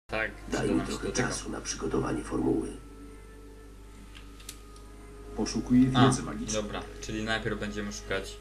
Tak, Daj przyda mi nam się trochę do tego. czasu na przygotowanie formuły. Poszukuję wiedzy magicznej. Dobra, czyli najpierw będziemy szukać...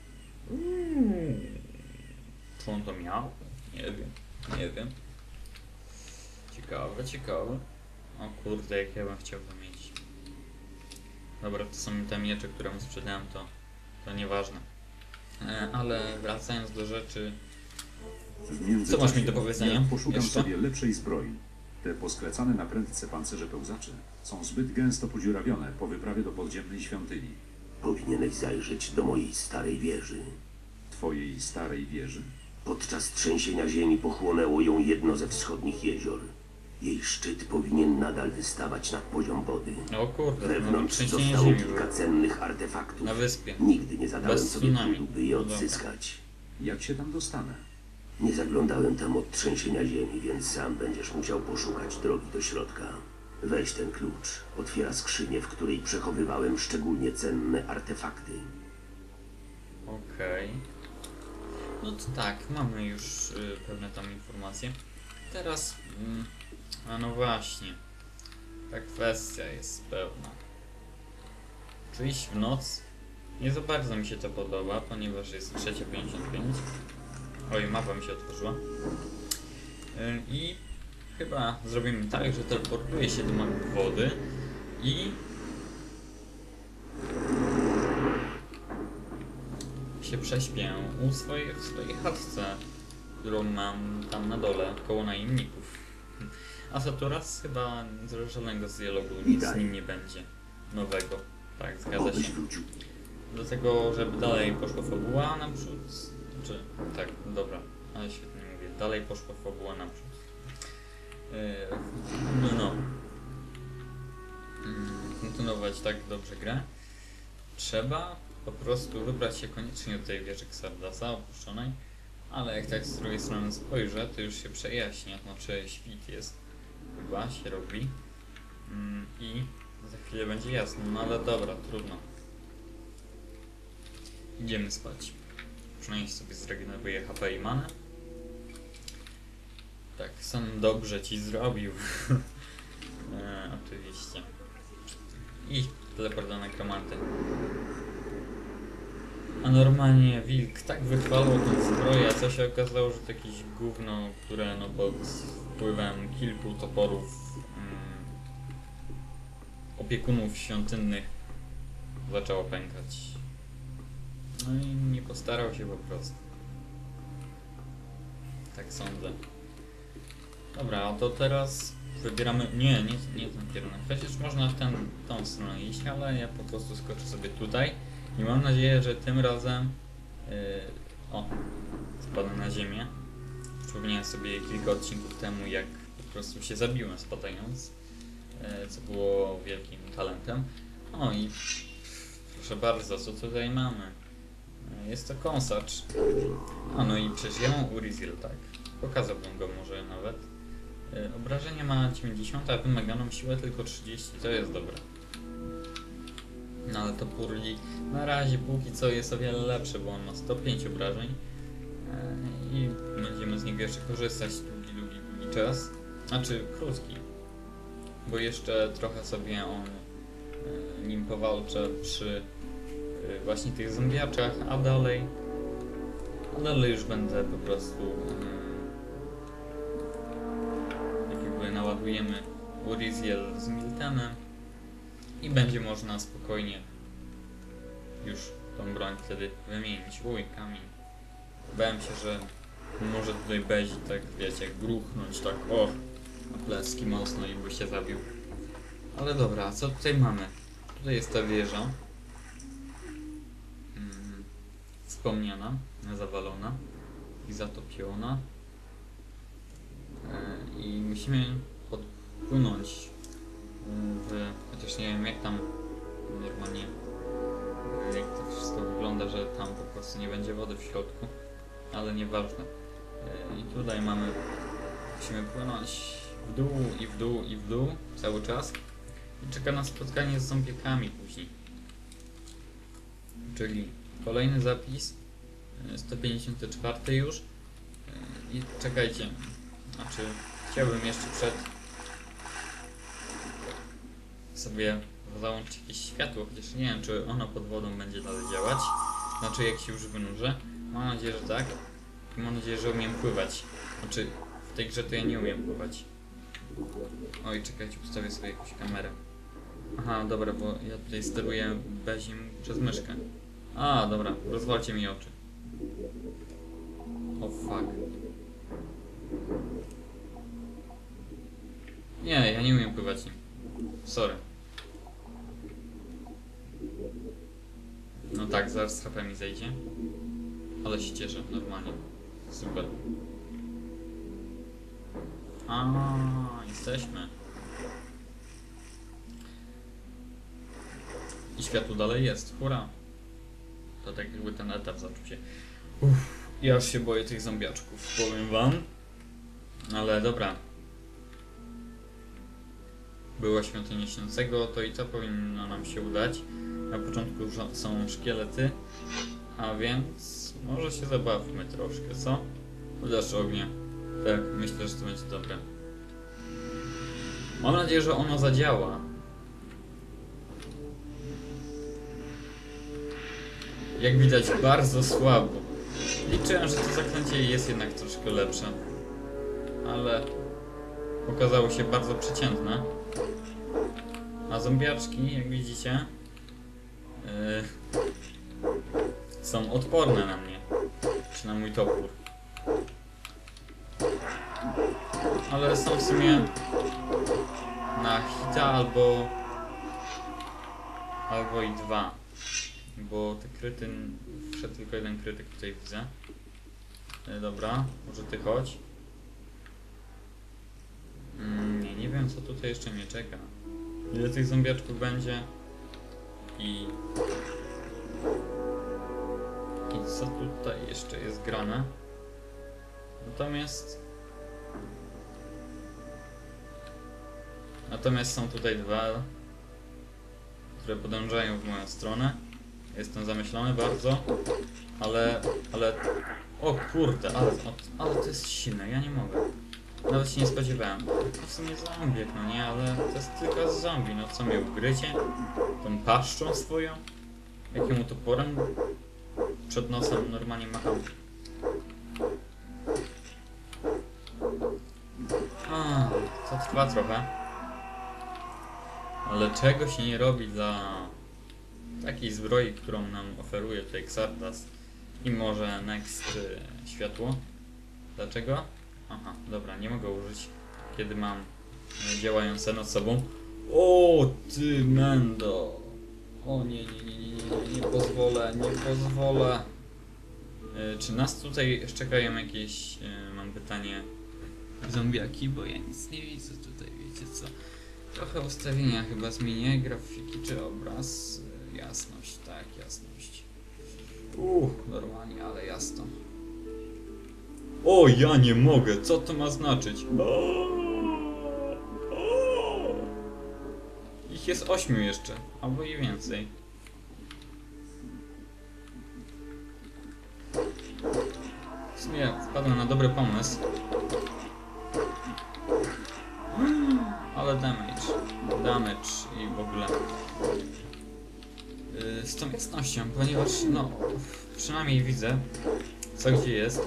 Co on to miał? Nie wiem, nie wiem. Ciekawe, ciekawe. O kurde, jak ja bym chciał to mieć. Dobra, to są te miecze, które mu sprzedałem, to nieważne. Ale wracając do rzeczy... W międzyczasie Co masz mi do powiedzenia ja poszukam jeszcze? sobie lepszej zbroi. Te posklecane na prędce pancerze pełzaczy są zbyt gęsto podziurawione po wyprawie do podziemnej świątyni. Powinieneś zajrzeć do mojej starej wieży. Twojej starej wieży? Podczas trzęsienia ziemi pochłonęło ją jedno ze wschodnich jezior. Jej szczyt powinien nadal wystawać nad poziom wody. O kurde, no Wewnątrz trzęsienie zostało ziemi kilka było. cennych artefaktów. Na wyspie. Nigdy nie zadałem Bez sobie tsunami. trudu, by je No dobra. odzyskać. Jak się tam dostanę? Nie zaglądałem tam od trzęsienia ziemi, więc sam będziesz musiał poszukać drogi do środka. Weź ten klucz. Otwiera skrzynię, w której przechowywałem szczególnie cenne artefakty. Okej. No to tak, mamy już pewne tam informacje. Teraz, a no właśnie, ta kwestia jest pewna. Czy iść w noc? Nie za bardzo mi się to podoba, ponieważ jest 3:55. Oj, mapa mi się otworzyła. I chyba zrobimy tak, że teleportuję się do magii wody i się prześpię w swojej chatce, którą mam tam na dole, koło najemników. A Saturas chyba żadnego z dialogu, nic z nim nie będzie nowego. Tak, zgadza Obyś się. wrócił. Do tego, żeby dalej poszła fabuła naprzód, czy tak, dobra, ale świetnie mówię, dalej poszła fabuła naprzód. No. Kontynuować tak dobrze grę. Trzeba po prostu wybrać się koniecznie do tej wieży Xardasa opuszczonej, ale jak tak z drugiej strony spojrzę, to już się przejaśnia, znaczy świt jest, chyba się robi i za chwilę będzie jasno, no ale dobra, trudno. Idziemy spać. Przynajmniej sobie zregeneruję HP i manę. Tak, sen dobrze ci zrobił. Oczywiście. I teleport do nekromanty. A normalnie wilk tak wychwalał tę zbroję, a co się okazało, że to jakieś gówno, które no pod wpływem kilku toporów opiekunów świątynnych zaczęło pękać. No i nie postarał się po prostu. Tak sądzę. Dobra, to teraz wybieramy... Nie ten kierunek. Chociaż można w tą stronę iść, ale ja po prostu skoczę sobie tutaj. I mam nadzieję, że tym razem... spadłem na ziemię. Przypomniałem sobie kilka odcinków temu, jak po prostu się zabiłem spadając. Co było wielkim talentem. O i... Proszę bardzo, co tutaj mamy? Jest to kąsacz. A no i przecież ja mam Urizel, tak. Pokazałbym go może nawet. Obrażenie ma 90, a wymaganą siłę tylko 30, to jest dobre. No ale to Purli na razie póki co jest o wiele lepsze, bo on ma 105 obrażeń. I będziemy z niego jeszcze korzystać długi czas. Znaczy krótki. Bo jeszcze trochę sobie nim powalczę przy właśnie tych zombiaczach, a dalej już będę po prostu tak jakby naładujemy Urizel z Miltenem i będzie można spokojnie już tą broń wtedy wymienić. Uj, kamień. Bałem się, że może tutaj będzie tak, wiecie, gruchnąć tak, na plecki mocno i by się zabił. Ale dobra, co tutaj mamy? Tutaj jest ta wieża. Wspomniana, zawalona i zatopiona. I musimy podpłynąć chociaż nie wiem jak tam normalnie jak to wszystko wygląda, że tam po prostu nie będzie wody w środku, ale nieważne. I tutaj musimy płynąć w dół i w dół i w dół cały czas i czeka nas spotkanie z zombiekami później. Czyli kolejny zapis, 154 już. I czekajcie, znaczy Chciałbym jeszcze przed sobie załączyć jakieś światło, chociaż nie wiem, czy ono pod wodą będzie dalej działać. Znaczy, jak się już wynurzę. Mam nadzieję, że tak. I mam nadzieję, że umiem pływać. Znaczy, w tej grze to ja nie umiem pływać. Oj, czekajcie, ustawię sobie jakąś kamerę. Aha, dobra, bo ja tutaj steruję bezim przez myszkę. A, dobra, rozwalcie mi oczy. O fuck. Nie, ja nie umiem pływać nim. Sorry. No tak, zaraz HP mi zejdzie. Ale się cieszę, normalnie. Super. A, jesteśmy. I światło dalej jest, hurra. To tak jakby ten etap zaczął się. Ja już się boję tych zombiaczków, powiem wam. Ale dobra. Była świątynia śniącego, to i to powinno nam się udać. Na początku są szkielety, a więc może się zabawmy troszkę, co? Chociaż ognia. Tak, myślę, że to będzie dobre. Mam nadzieję, że ono zadziała. Jak widać, bardzo słabo. Liczyłem, że to zaklęcie jest jednak troszkę lepsze. Ale okazało się bardzo przeciętne. A zombiaczki, jak widzicie, są odporne na mnie. Czy na mój topór. Ale są w sumie na hita albo i dwa. Bo te kryty, wszedł tylko jeden krytyk tutaj widzę. Dobra, może ty chodź. Nie wiem, co tutaj jeszcze mnie czeka. Ile tych zombiaczków będzie? I co tutaj jeszcze jest grane? Natomiast są tutaj dwa, które podążają w moją stronę. Jestem zamyślony bardzo, ale o kurde, ale to jest silne, ja nie mogę. Nawet się nie spodziewałem. To w sumie zombiek, no nie, ale to jest tylko zombie, no co mnie ugryzie? Tą paszczą swoją? Jakiemu toporem przed nosem normalnie macham? To trwa trochę. Ale czego się nie robi dla takiej zbroi, którą nam oferuje tutaj Xardas i może Next światło. Dlaczego? Aha, dobra, nie mogę użyć, kiedy mam działające nad sobą. O, ty mendo! O nie pozwolę. Czy nas tutaj czekają jakieś, mam pytanie, zombiaki, bo ja nic nie widzę tutaj, wiecie co? Trochę ustawienia chyba zmienię, grafiki czy obraz. Jasność, tak, jasność. Normalnie, ale jasno. O, ja nie mogę, co to ma znaczyć? Ich jest 8 jeszcze, albo i więcej. W sumie wpadłem na dobry pomysł. Ale damage i w ogóle. Z tą jasnością, ponieważ no przynajmniej widzę co gdzie jest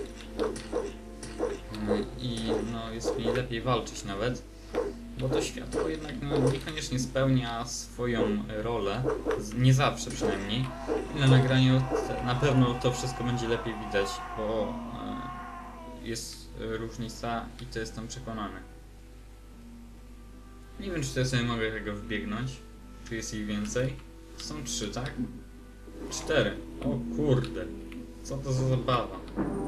i no jest mi lepiej walczyć nawet, bo to światło jednak no, niekoniecznie spełnia swoją rolę, nie zawsze przynajmniej. I na nagraniu na pewno to wszystko będzie lepiej widać, bo jest różnica i to jestem przekonany. Nie wiem, czy to sobie mogę tego wbiegnąć, czy jest ich więcej. Są 3, tak? 4. O kurde. Co to za zabawa?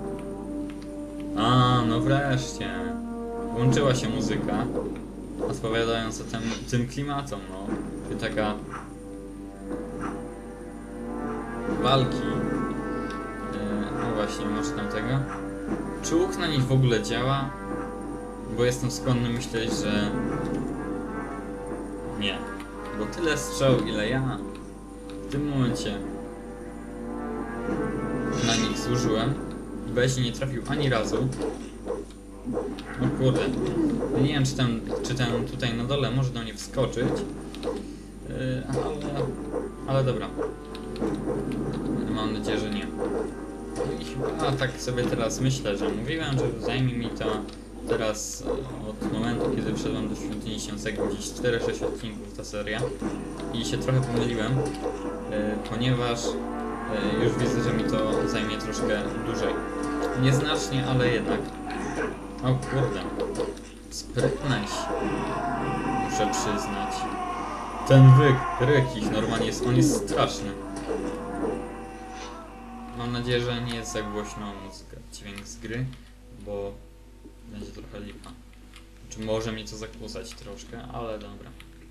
A, no wreszcie. Włączyła się muzyka, odpowiadająca tym klimatom, no. Czyli taka walki. No właśnie, może tamtego. Czy łuk na nich w ogóle działa? Bo jestem skłonny myśleć, że nie. Bo tyle strzał, ile ja w tym momencie na nich zużyłem i Bezi nie trafił ani razu. O kurde. Nie wiem, czy ten tutaj na dole może do mnie wskoczyć. Ale dobra. Mam nadzieję, że nie. No i chyba tak sobie teraz myślę, że mówiłem, że zajmie mi to teraz od momentu, kiedy wszedłem do Świątyni Śniącego gdzieś 4-6 odcinków ta seria. I się trochę pomyliłem, ponieważ już widzę, że mi to zajmie troszkę dłużej. Nieznacznie, ale jednak. O kurde. Sprytneś. Muszę przyznać. Ten ryk ich normalnie jest, on jest straszny. Mam nadzieję, że nie jest za głośno muzyka, dźwięk z gry, bo będzie trochę lipa. Czy może mi to zakłócać troszkę, ale dobra.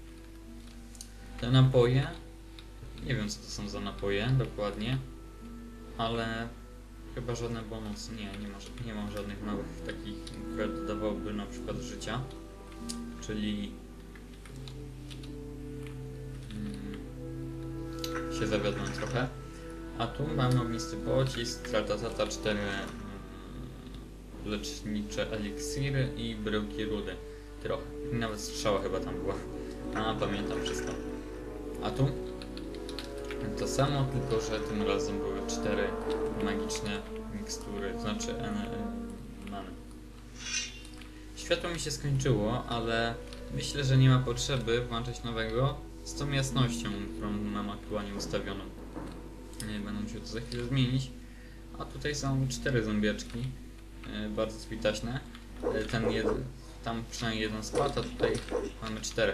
Te napoje, nie wiem co to są za napoje dokładnie, ale chyba żadne bonusy, nie mam żadnych nowych takich, które dodawałyby na przykład życia, czyli się zawiodłem trochę. A tu mamy ognisty pocisk, tratatata 4 lecznicze eliksiry i bryłki rudy. Trochę. I nawet strzała chyba tam była. A, pamiętam wszystko. A tu? To samo, tylko że tym razem były 4 magiczne mikstury, to znaczy many. Światło mi się skończyło, ale myślę, że nie ma potrzeby włączać nowego z tą jasnością, którą mam aktualnie ustawioną. Będę musiał to za chwilę zmienić. A tutaj są 4 zombieczki, bardzo spitaśne. Tam przynajmniej jeden spadł, a tutaj mamy 4.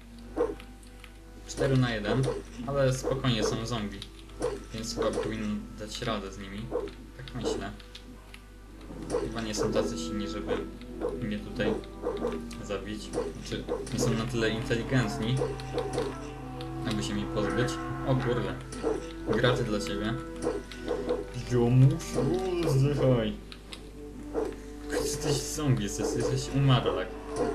4 na 1, ale spokojnie są zombie, więc chyba powinno dać radę z nimi. Tak myślę. Chyba nie są tacy silni, żeby mnie tutaj zabić. Znaczy, nie są na tyle inteligentni, aby się mi pozbyć. O kurde. Graty dla ciebie. Jomusiu, zdychaj. Jesteś zombie, jesteś umarłak.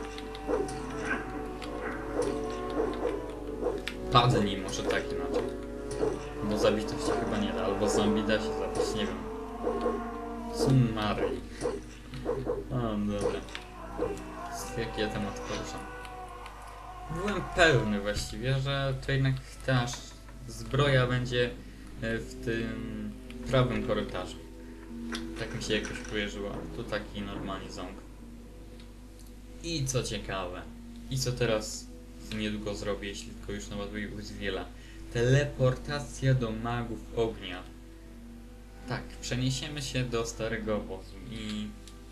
Padnij może tak inaczej. Bo zabić to się chyba nie da, albo zombie da się zabić, nie wiem. Summary. O, dobra. Jaki ja temat poruszam. Byłem pewny właściwie, że to jednak ta zbroja będzie w tym prawym korytarzu. Tak mi się jakoś kojarzyło. Tu taki normalnie ząg. I co ciekawe, i co teraz niedługo zrobię, jeśli tylko już naładuję Uzwiela. Teleportacja do magów ognia. Tak, przeniesiemy się do starego obozu i...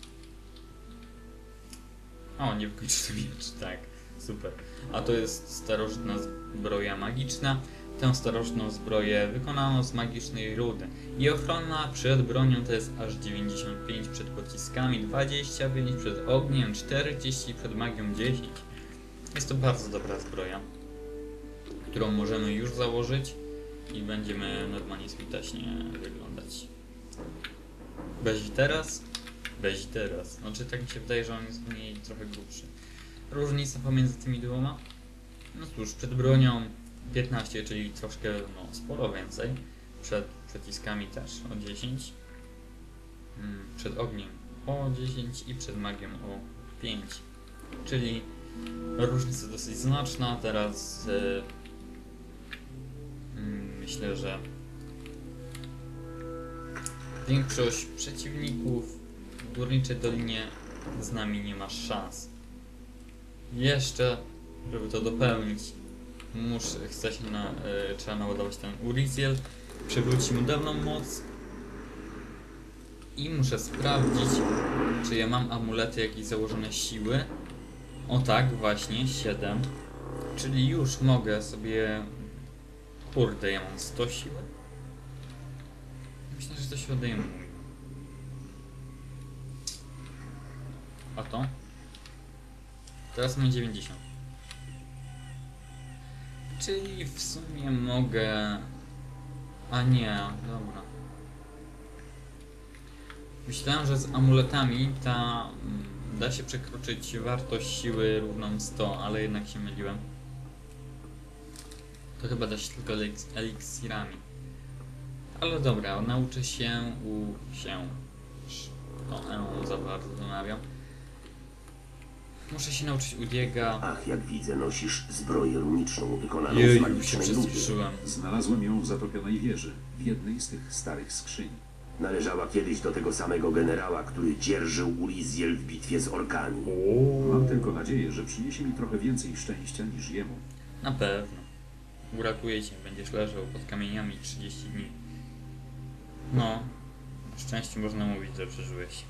O, nie wykończyłem miecz, tak, super. A to jest starożytna zbroja magiczna. Tę starożytną zbroję wykonano z magicznej rudy. I ochrona przed bronią to jest aż 95, przed pociskami 25, przed ogniem 40, przed magią 10. Jest to bardzo dobra zbroja, którą możemy już założyć i będziemy normalnie spitaśnie wyglądać. Bezi teraz? Bezi teraz. Znaczy tak mi się wydaje, że on jest mniej trochę grubszy. Różnica pomiędzy tymi dwoma? No cóż, przed bronią 15, czyli troszkę, no sporo więcej. Przed przyciskami też o 10. Przed ogniem o 10 i przed magią o 5. Czyli różnica dosyć znaczna. Teraz myślę, że większość przeciwników w Górniczej Dolinie z nami nie ma szans. Jeszcze, żeby to dopełnić, trzeba naładować ten Uriziel, przywrócić mu dawną moc i muszę sprawdzić, czy ja mam amulety jakieś założone siły. O tak, właśnie, 7. Czyli już mogę sobie... Kurde, ja mam 100 siły? Myślę, że to się odejmuje. A to? Teraz mam 90. Czyli w sumie mogę... A nie, dobra. Myślałem, że z amuletami da się przekroczyć wartość siły równą 100, ale jednak się myliłem. To chyba da się tylko eliksirami. Ale dobra, nauczę się to za bardzo wymawiam. Muszę się nauczyć Udiego. Ach, jak widzę, nosisz zbroję runiczną wykonaną z Jej, się magicznej rudy. przestraszyłem. Znalazłem ją w zatopionej wieży, w jednej z tych starych skrzyń. Należała kiedyś do tego samego generała, który dzierżył Uriziel w bitwie z orkami. Mam tylko nadzieję, że przyniesie mi trochę więcej szczęścia niż jemu. Na pewno. Uratuje cię, będziesz leżał pod kamieniami 30 dni. No, na szczęście można mówić, że przeżyłeś.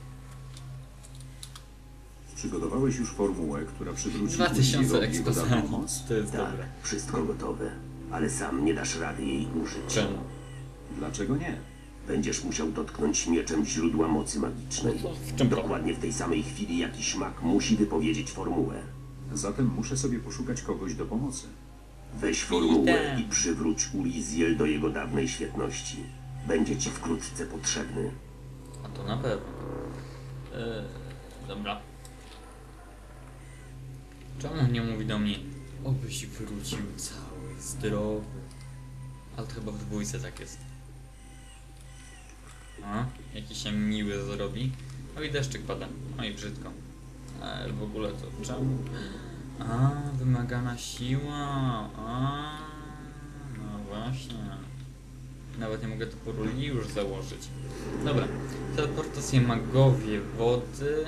Przygotowałeś już formułę, która przywróci 2000 jego dawną ekspozycji. moc? To jest Tak, dobre. wszystko gotowe, ale sam nie dasz rady jej użyć. Czemu? Dlaczego nie? Będziesz musiał dotknąć mieczem źródła mocy magicznej. No to w czym problem? Dokładnie w tej samej chwili jakiś mag musi wypowiedzieć formułę. Zatem muszę sobie poszukać kogoś do pomocy. Weź formułę Idę. i przywróć Uriziel do jego dawnej świetności. Będzie ci wkrótce potrzebny. A to na pewno. Dobra. Czemu on nie mówi do mnie? Obyś wrócił cały, zdrowy. Ale to chyba w dwójce tak jest. A, jakiś się miły zrobi. No i deszczyk pada. No i brzydko. Ale w ogóle to czemu? A, wymagana siła. A, no właśnie. Nawet nie mogę to poruli już założyć. Dobra. Teleportacje magowie wody.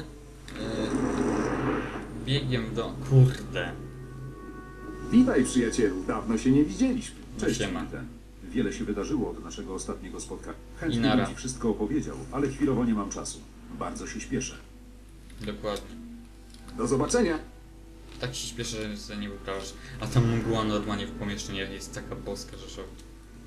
Biegiem do... Kurde. Witaj, przyjacielu, dawno się nie widzieliśmy. Cześć, Siema. Milten. Wiele się wydarzyło od naszego ostatniego spotkania. I Chętnie nara. bym ci wszystko opowiedział, ale chwilowo nie mam czasu. Bardzo się śpieszę. Dokładnie. Do zobaczenia. Tak się śpieszę, że sobie nie wyprawiasz. A ta mgła normalnie w pomieszczeniach jest taka boska, że szok.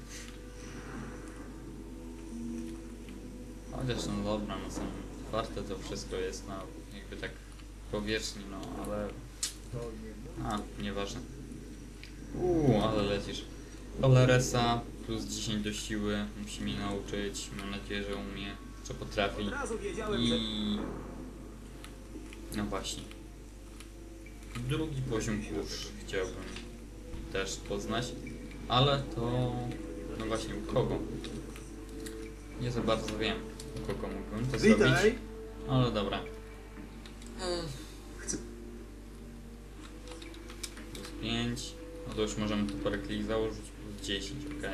Chociaż no dobra, no są otwarte to wszystko jest, no jakby tak powierzchni, no ale... A, nieważne. Ale lecisz. Toleresa plus 10 do siły, musi mnie nauczyć, mam nadzieję, że umie, że potrafi. I... No właśnie. Drugi poziom kurz chciałbym też poznać, ale to... No właśnie, u kogo? Nie za bardzo wiem, u kogo mógłbym to zrobić, ale dobra. Chcę... Plus 5, no to już możemy tu parę klik założyć, plus 10, ok.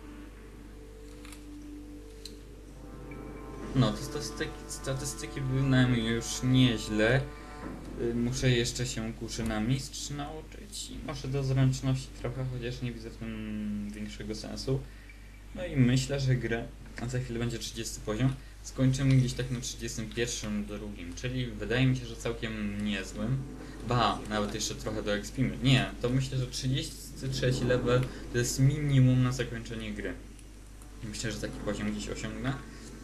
No, te statystyki wyglądają już nieźle. Muszę jeszcze się kuszy na mistrz nauczyć i może do zręczności trochę, chociaż nie widzę w tym większego sensu. No i myślę, że grę, a za chwilę będzie 30 poziom, skończymy gdzieś tak na 31 drugim, czyli wydaje mi się, że całkiem niezłym. Ba, nawet jeszcze trochę do expimy. Nie, to myślę, że 33 level to jest minimum na zakończenie gry. Myślę, że taki poziom gdzieś osiągnę.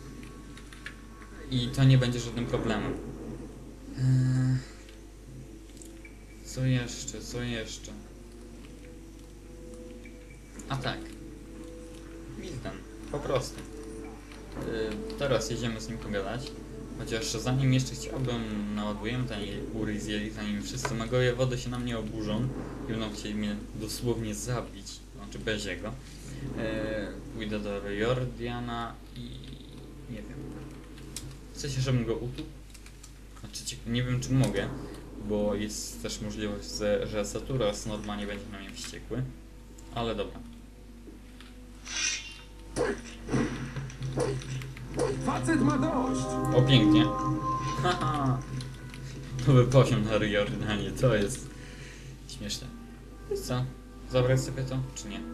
I to nie będzie żadnym problemem. Co jeszcze, co jeszcze? A tak. Milton, po prostu. Teraz jedziemy z nim pogadać. Chociaż zanim jeszcze chciałbym, naładujemy ten Uriziel, zanim wszyscy magowie wody się na mnie oburzą i będą chcieli mnie dosłownie zabić, znaczy bez jego. Pójdę do Jordiana i... nie wiem. Chcecie, żebym go utuł? Znaczy, nie wiem czy mogę, bo jest też możliwość, że Saturas normalnie będzie na mnie wściekły. Ale dobra. Facet ma dość. O, pięknie. Haha. Nowy poziom na Jordanie, to jest śmieszne. I co? Zabrać sobie to, czy nie?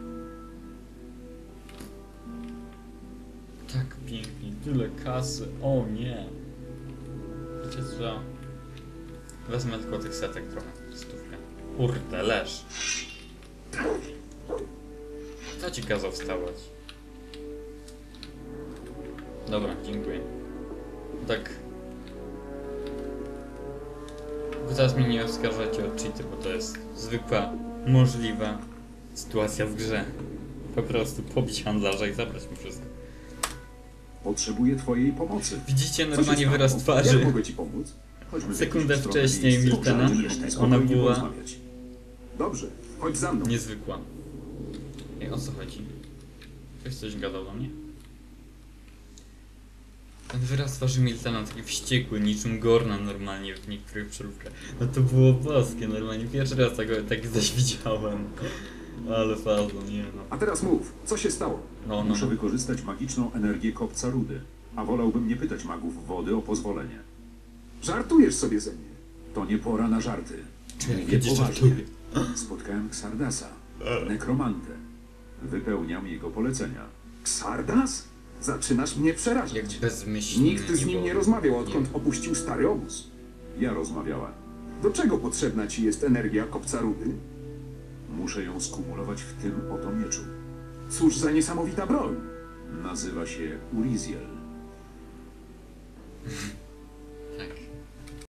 Tak pięknie, tyle kasy, o nie. Wiecie co? Wezmę tylko tych setek trochę, stówkę. Kurde, leż. Kto ci kazał wstawać? Dobra, dziękuję. Tak. Wy teraz mnie nie oskarżacie o cheaty, bo to jest zwykła, możliwa sytuacja w grze. Po prostu pobić handlarza i zabrać mu wszystko. Potrzebuję twojej pomocy. Widzicie Co się normalnie stało? wyraz Jak twarzy. mogę ci pomóc? Chodźmy w Sekundę jakąś stronę wcześniej miejsca. Miltena, Możemy ona spokojnie była porozmawiać. Dobrze, chodź za mną. niezwykła. Ej, o co chodzi? Ktoś coś gadał do mnie? Ten wyraz twarzy Miltena taki wściekły, niczym Gorna normalnie w niektórych przeróbkach. No to było boskie normalnie, pierwszy raz tak zaś widziałem. Ale fazon, nie no. A teraz mów, co się stało? No. Muszę wykorzystać magiczną energię kopca rudy, a wolałbym nie pytać magów wody o pozwolenie. Żartujesz sobie ze mnie. To nie pora na żarty. Mówię Kiedyś poważnie. żartuję. Spotkałem Xardasa, nekromantę. Wypełniam jego polecenia. Xardas? Zaczynasz mnie przerażać. Jak bezmyślny. Nikt z nim nie rozmawiał, odkąd opuścił stary obóz. Ja rozmawiałem. Do czego potrzebna ci jest energia kopca rudy? Muszę ją skumulować w tym oto mieczu. Cóż za niesamowita broń. Nazywa się Uriziel.